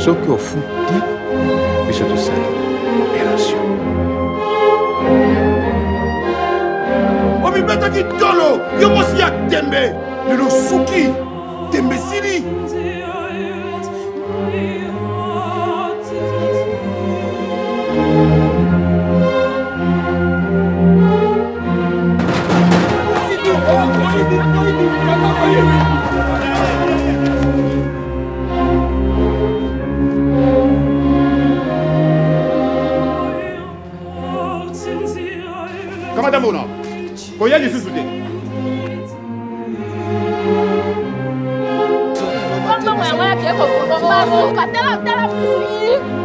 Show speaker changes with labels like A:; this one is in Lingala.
A: Ce qui est fou, monsieur de cette opération.
B: Omi beta ki tolo, yo mosi ya tembe, le suki, tembe sili. Kamadamona, koya ni susude.
C: Quando mãe é que é com o